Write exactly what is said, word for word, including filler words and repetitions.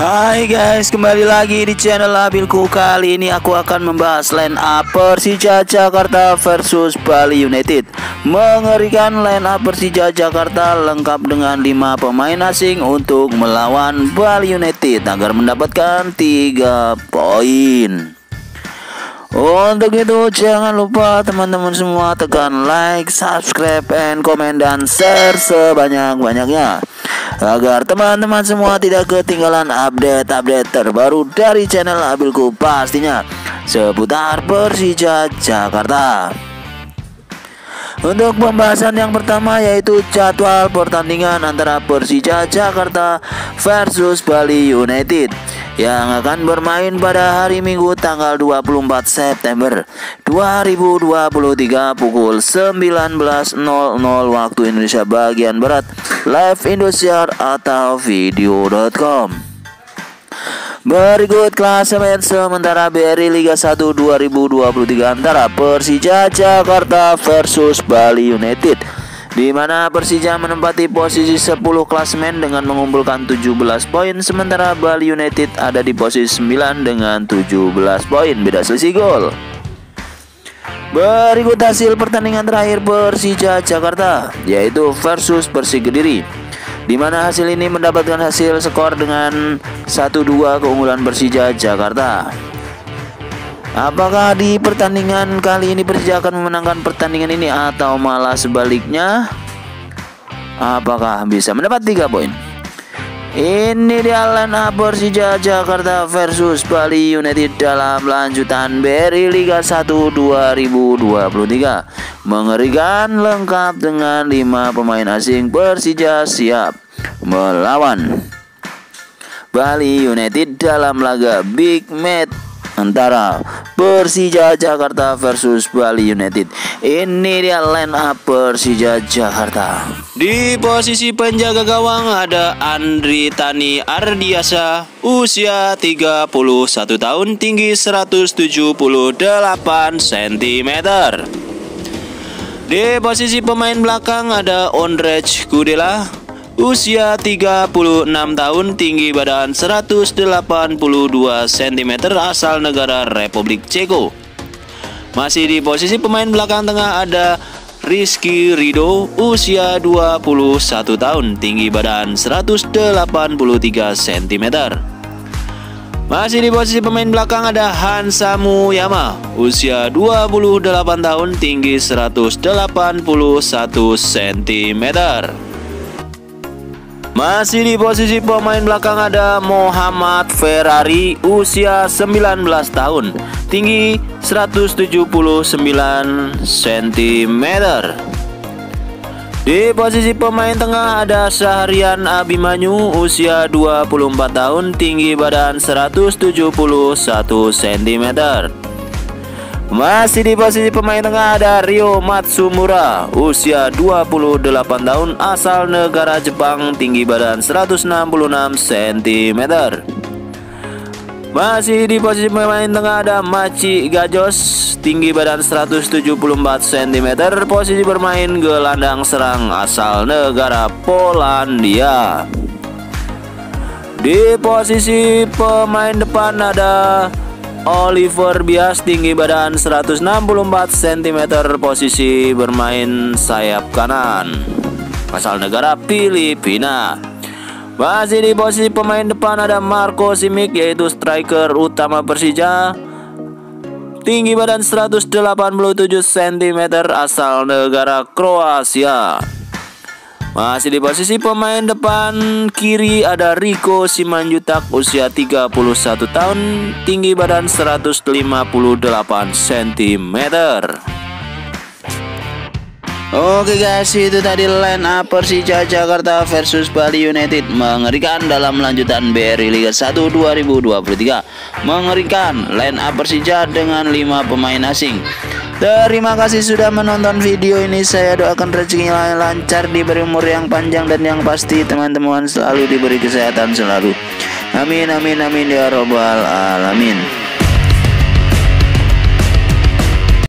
Hai guys, kembali lagi di channel Abilku. Kali ini aku akan membahas line up Persija Jakarta versus Bali United. Mengerikan line up Persija Jakarta lengkap dengan lima pemain asing untuk melawan Bali United agar mendapatkan tiga poin. Untuk itu jangan lupa teman-teman semua tekan like, subscribe, and komen dan share sebanyak-banyaknya agar teman-teman semua tidak ketinggalan update-update terbaru dari channel Abilku pastinya seputar Persija Jakarta. Untuk pembahasan yang pertama yaitu jadwal pertandingan antara Persija Jakarta versus Bali United yang akan bermain pada hari Minggu tanggal dua puluh empat September dua ribu dua puluh tiga pukul sembilan belas nol nol waktu Indonesia bagian Barat, live Indosiar atau video dot com. Berikut klasemen sementara B R I Liga satu dua ribu dua puluh tiga antara Persija Jakarta versus Bali United, di mana Persija menempati posisi sepuluh klasemen dengan mengumpulkan tujuh belas poin, sementara Bali United ada di posisi sembilan dengan tujuh belas poin, beda selisih gol. Berikut hasil pertandingan terakhir Persija Jakarta yaitu versus Persik Kediri, di mana hasil ini mendapatkan hasil skor dengan satu dua keunggulan Persija Jakarta. Apakah di pertandingan kali ini Persija akan memenangkan pertandingan ini atau malah sebaliknya? Apakah bisa mendapat tiga poin? Ini dia line up Persija Jakarta versus Bali United dalam lanjutan B R I Liga satu dua ribu dua puluh tiga. Mengerikan lengkap dengan lima pemain asing. Persija siap melawan Bali United dalam laga big match antara Persija Jakarta versus Bali United. Ini dia line up Persija Jakarta. Di posisi penjaga gawang ada Andri Tani Ardiasa, usia tiga puluh satu tahun, tinggi seratus tujuh puluh delapan sentimeter. Di posisi pemain belakang ada Ondrej Kudela, usia tiga puluh enam tahun, tinggi badan seratus delapan puluh dua sentimeter, asal negara Republik Ceko. Masih di posisi pemain belakang tengah ada Rizky Rido, usia dua puluh satu tahun, tinggi badan seratus delapan puluh tiga sentimeter. Masih di posisi pemain belakang ada Hansa Muyama, usia dua puluh delapan tahun, tinggi seratus delapan puluh satu sentimeter. Masih di posisi pemain belakang ada Muhammad Ferrari, usia sembilan belas tahun, tinggi seratus tujuh puluh sembilan sentimeter. Di posisi pemain tengah ada Syahrian Abimanyu, usia dua puluh empat tahun, tinggi badan seratus tujuh puluh satu sentimeter. Masih di posisi pemain tengah ada Ryo Matsumura, usia dua puluh delapan tahun, asal negara Jepang, tinggi badan seratus enam puluh enam sentimeter. Masih di posisi pemain tengah ada Maci Gajos, tinggi badan seratus tujuh puluh empat sentimeter, posisi bermain gelandang serang, asal negara Polandia. Di posisi pemain depan ada Oliver Bias, tinggi badan seratus enam puluh empat sentimeter, posisi bermain sayap kanan, asal negara Filipina. Masih di posisi pemain depan ada Marco Simic, yaitu striker utama Persija, tinggi badan seratus delapan puluh tujuh sentimeter, asal negara Kroasia. Masih di posisi pemain depan kiri ada Rico Simanjutak, usia tiga puluh satu tahun, tinggi badan seratus lima puluh delapan sentimeter. Oke guys, itu tadi line up Persija Jakarta versus Bali United. Mengerikan dalam lanjutan B R I Liga satu dua ribu dua puluh tiga. Mengerikan line up Persija dengan lima pemain asing. Terima kasih sudah menonton video ini. Saya doakan rezekinya lancar, diberi umur yang panjang, dan yang pasti teman-teman selalu diberi kesehatan selalu. Amin amin amin ya robbal alamin.